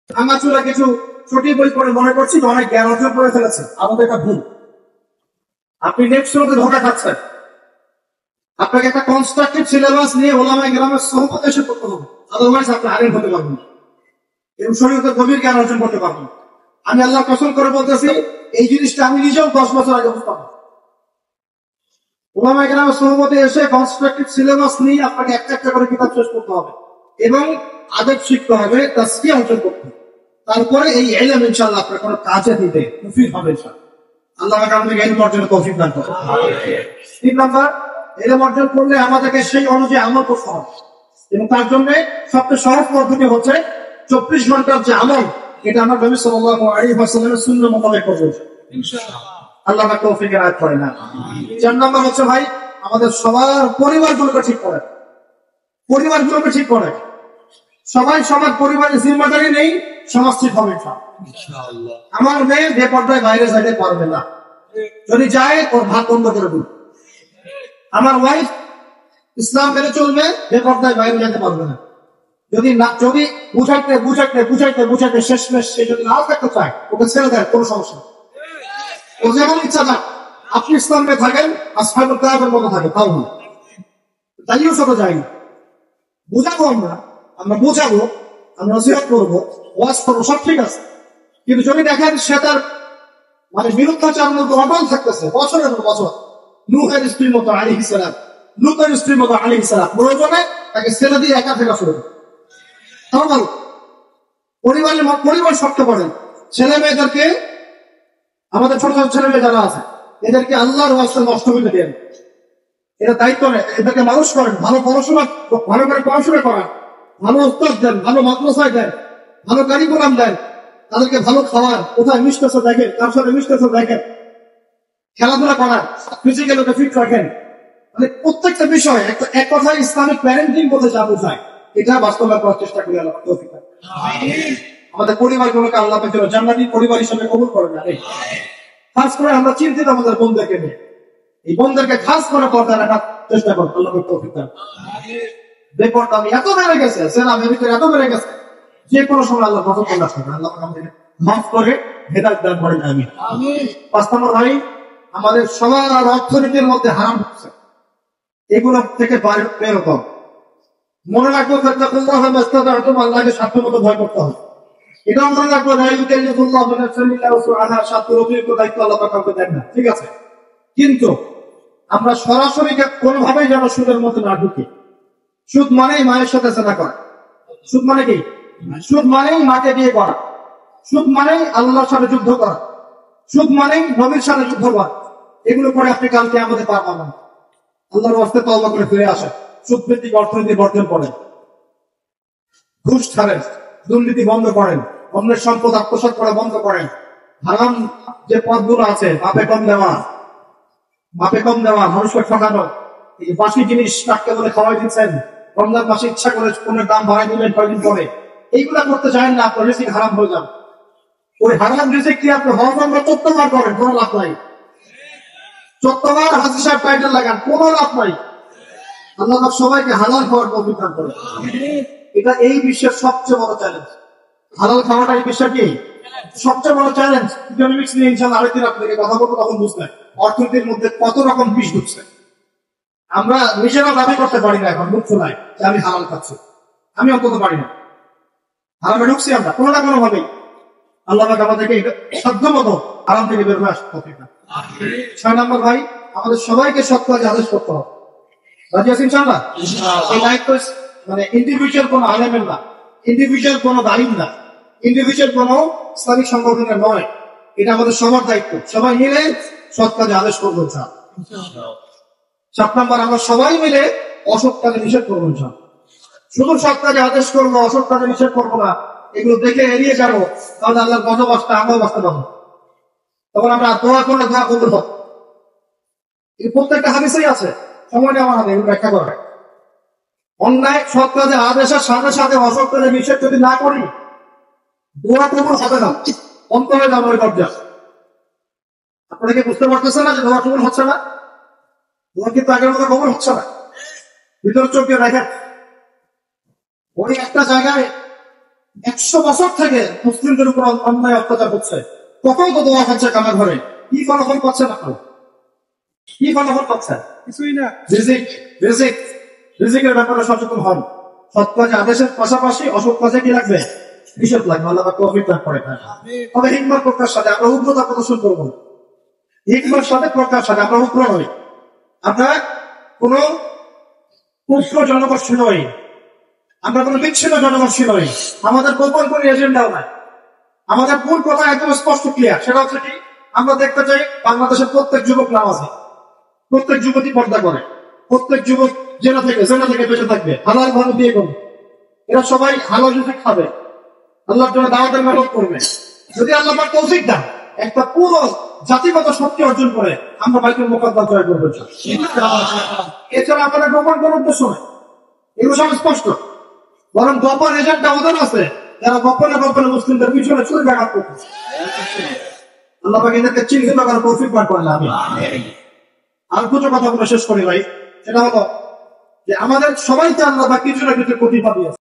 ভাঙাচোরা কিছু সঠিক বই পড়ে মনে করছি যে অনেক জ্ঞান অর্জন করে ফেলেছে। আমাদের এটা ভুল। আপনি নেক্সট রোডে ধোকা খাচ্ছেন। আপনাকে একটা কনস্ট্রাকটিভ সিলেবাস নিয়ে ওলামায়ে কেরামের সোহবতে এসে পড়তে হবে, আদারওয়াইজ আপনি আলেম হতে পারবেন না এবং শরীয়তের গভীর জ্ঞান অর্জন করতে পারবেন। আমি আল্লাহর কসম করে বলতেছি, এই জিনিসটা আমি নিজেও 10 বছর আগে বুঝতাম। ওলামায়ে কেরামের সোহবতে এসে কনস্ট্রাকটিভ সিলেবাস নিয়ে আপনাকে একটা একটা করে কিতাব শেষ করতে হবে এবং আদব শিখতে হবে, তাসকিয়া অর্জন করতে হবে। তারপরে এই ইলম ইনশাআল্লাহ আপনার কোনো কাজে দিবে, মুফিদ হবে ইনশাআল্লাহ। আল্লাহ আমাদেরকে ইলম অর্জনের তৌফিক দান করুন। 3 নাম্বার, ইলম অর্জন করলে আমাদেরকে সেই অনুযায়ী আমল করতে হবে এবং তার জন্য সবচেয়ে সহজ পদ্ধতি হচ্ছে 24 ঘন্টার যে আমল, এটা আমরা নবী সাল্লাল্লাহু আলাইহি ওয়াসাল্লামের সুন্নাহ মোতাবেক করব ইনশাআল্লাহ। আল্লাহ আমাকে তৌফিক এনায়েত করেন না। 4 নাম্বার হচ্ছে ভাই, আমাদের সবার পরিবারগুলোকে ঠিক করে, পরিবারগুলোকে ঠিক করে। সবাই সবার পরিবারের জিম্মাদারি নেই, সমাজ ঠিক হবে ইনশাআল্লাহ। আমার মেয়ে বেপর্দায় বাইরে যাইতে পারবে না, যদি যায় ওর ভাত বন্ধ করে দিন। আমার ওয়াইফ ইসলাম মেনে চলবে, বেপর্দায় বাইরে যেতে পারবে না। যদি না, যদি বুঝাইতে বুঝাইতে বুঝাইতে বুঝাইতে শেষমেশ সে যদি নাও থাকতে চায়, ওকে ছেড়ে দেয়, কোনো সমস্যা নেই। ও যেমন ইচ্ছা না, আপনি ইসলামে থাকেন, আসহাবুল কাহফের মতো থাকে, তাও না, তাইও সাথে যাই না। বুঝাবো আমরা বোঝাবো, আমরা নসিহত করবো, ওয়াজ করবো, সব ঠিক আছে। কিন্তু যদি দেখেন সে তার মানে বিরুদ্ধাচার মতো অটল থাকতেছে বছরের পর বছর, নূহের স্ত্রীর মতো আলাইহিস সালাম, লূতের স্ত্রীর মতো আলাইহিস সালাম, প্রয়োজনে তাকে ছেড়ে দিয়ে একা থাকা শুরু করে। তাও ভালো। পরিবার শক্ত করেন। ছেলে মেয়েদেরকে, আমাদের ছোট ছোট ছেলে মেয়ে যারা আছে, এদেরকে আল্লাহর ওয়াস্তে নষ্ট হতে দেন। এটা দায়িত্ব নেই। এদেরকে মানুষ করেন, ভালো পড়াশোনা, ভালো করে পড়াশোনা করান, ভালো উস্তাদ দেন, ভালো মাদ্রাসায় দেন, ভালো কারিকুলাম দেন, তাদেরকে ভালো খাওয়ান, কোথায় মিশতেছে দেখেন, কার সাথে মিশতেছে দেখেন, খেলাধুলা করান, ফিজিক্যাল ওকে ফিট রাখেন। মানে প্রত্যেকটা বিষয় এক কথায় ইসলামিক প্যারেন্টিং বলতে যা বোঝায়, এটা বাস্তবায়ন করার চেষ্টা করি। আল্লাহ তৌফিক দান। আমাদের পরিবারগুলোকে আল্লাহ পাক যেন জান্নাতি পরিবার হিসেবে কবুল করেন। খাস করে আমরা চিন্তিত আমাদের বোনদেরকে নিয়ে, এই বোনদেরকে খাস করে পর্দা রাখার চেষ্টা করুন। আল্লাহ পাক তৌফিক দান। বেপরদা এত বেড়ে গেছে, সেনা আমেরিকার এত বেড়ে গেছে, যে কোনো সময় আল্লাহ কত কল্যাণ করবে। আল্লাহ আমাদেরকে মাফ করে হেদায়েত দান করেন, আমিন। 5 নম্বর ভাই, আমাদের সবার অর্থনীতির মধ্যে হারাম হচ্ছে, এগুলো থেকে বেরোত মনে রাখবো, আল্লাহকে সাধ্যমতো ভয় করতে হবে। এটাও মনে রাখবো, অতিরিক্ত দায়িত্ব আল্লাহ কাউকে দেন না, ঠিক আছে। কিন্তু আমরা সরাসরি কোনোভাবেই যেন সুদের মধ্যে না ঢুকি। সুদ মানেই মায়ের সাথে জেনা করা। সুদ মানে কি? সুদ মানেই মাকে বিয়ে করা। সুদ মানেই আল্লাহর সাথে যুদ্ধ করা। সুদ মানেই নবীর সাথে যুদ্ধ করা। এগুলো করে আপনি কালকে আমাদের পারবেন না। আল্লাহর ওয়াস্তে তওবা করে ফিরে আসেন, সুদ ভিত্তিক অর্থনীতি বর্জন করেন, ঘুষ ছাড়েন, দুর্নীতি বন্ধ করেন, অন্যের সম্পদ আত্মসাৎ করা বন্ধ করেন। হারাম যে পথগুলো আছে, মাপে কম দেওয়া, মানুষকে ঠকানো, এই বাসি জিনিস টাটকা বলে খাওয়াই দিচ্ছেন, রমজান মাসে ইচ্ছা করে কোনের দাম বাড়াই দিলেন কয়েকদিন পরে, এইগুলা করতে চান না, আপনার রিজিক হারাম হয়ে যান। ওই হারাম রিজিক কি আপনি হরমন্ডা 14 বার করেন, কোনো লাভ নাই। 14 বার হাজী সাহেব টাইটেল লাগান, কোনো লাভ নাই। আল্লাহ সবাইকে হালাল খাওয়ার তৌফিক দান করেন। এটা এই বিশ্বের সবচেয়ে বড় চ্যালেঞ্জ। হালাল খাওয়াটা এই বিশ্বের কি সবচেয়ে বড় চ্যালেঞ্জ। ইকোনমিক্স নিয়ে ইনশাআল্লাহ আরেকদিন আপনাকে কথা বলবো, তখন বুঝবেন অর্থনীতির মধ্যে কত রকম বিষ ঢুকছে। আমরা নিজেরাও দাবি করতে পারি না এখন মুখ খোলায় যে আমি হালাল খাচ্ছি, আমি অন্তত পারি না। হারামে ঢুকছি আমরা কোনো না কোনো ভাবেই। আল্লাহ পাক আমাদেরকে সাধ্য মতো হারাম থেকে বের হয়ে আসতে হবে। 6 নম্বর ভাই, আমাদের সবাইকে সৎ কাজে আদেশ করতে হবে। রাজি আছেন ইনশাআল্লাহ? এই দায়িত্ব মানে ইন্ডিভিজুয়াল কোনো আলেমের না, ইন্ডিভিজুয়াল কোনো দায়িত্ব না, ইন্ডিভিজুয়াল কোনো ইসলামিক সংগঠনের নয়। এটা আমাদের সবার দায়িত্ব। সবাই মিলে সৎ কাজে আদেশ করবো ইনশাআল্লাহ। 7 নম্বর, আমরা সবাই মিলে অসৎ কাজে নিষেধ করবো ইনশাআল্লাহ। শুধু সৎ কাজে আদেশ করবো, অসৎ কাজে নিষেধ করবো না, এগুলো দেখে এড়িয়ে যাবো, তাহলে আল্লাহর গজব আসতে আমরাও বাঁচতে পারবো। তখন আমরা দোয়া করলে দোয়া কবুল হবে। এই প্রত্যেকটা হাদিসেই আছে, সময় নেওয়া হবে এগুলো ব্যাখ্যা করা। অন্যায় সৎ কাজে আদেশের সাথে সাথে অসৎ কাজে নিষেধ যদি না করি, দোয়া কবুল হবে না, অন্তরে যাবো ওই দরজা। আপনারা কি বুঝতে পারতেছেন না যে দোয়া কবুল হচ্ছে না? দোয়া কিন্তু আগের মতো কবুল হচ্ছে না। ভিতর চোখে দেখেন, ওই একটা জায়গায় 100 বছর থেকে মুসলিমদের উপর অন্যায় অত্যাচার হচ্ছে, কত তো দোয়া হচ্ছে কামা ঘরে, কি ফলাফল পাচ্ছে না, কি ফলাফল পাচ্ছে? কিছুই না। রিজিক রিজিক রিজিকের ব্যাপারে সচেতন হন। সৎ কাজে আদেশের পাশাপাশি অসৎ কাজে কি লাগবে? নিষেধ লাগবে। আল্লাহ পাক তৌফিক দান করে। তবে হিকমত প্রকার সাথে আমরা উগ্রতা প্রদর্শন করবো না। হিকমত সাথে প্রকার সাথে আমরা উগ্র নই, আমরা কোন উগ্র জনগোষ্ঠী নই, আমরা কোন বিচ্ছিন্ন জনগোষ্ঠী নই, আমাদের গোপন কোন এজেন্ডাও নাই। আমাদের মূল কথা একদম স্পষ্ট ক্লিয়ার, সেটা হচ্ছে কি, আমরা দেখতে চাই বাংলাদেশের প্রত্যেক যুবক নামাজি, প্রত্যেক যুবতী পর্দা করে, প্রত্যেক যুবক জেনা থেকে বেঁচে থাকবে, হালাল ভালো বিয়ে করবে, এরা সবাই হালাল রিজিক খাবে, আল্লাহর জন্য দাওয়াতের মেহনত করবে। যদি আল্লাহ পাক তৌফিক দেন, একটা পুরো জাতিগত শক্তি অর্জন করে আমরা বাইতুল মুকাদ্দাস জয় করবো। এছাড়া আমাদের গোপন কোন উদ্দেশ্য নেই, এগুলো সব স্পষ্ট। বরং গোপন এজেন্টটা ওদের আছে, যারা গোপনে মুসলিমদের পিছনে চুরি ব্যাঘাত করতেছে। আল্লাহ পাক এদেরকে চিহ্নিত করার তৌফিক দান করেন। আমি আর কিছু কথা বলে শেষ করি ভাই, সেটা হলো যে আমাদের সবাইকে আল্লাহ পাক কিছু না কিছু প্রতিভা দিয়েছে।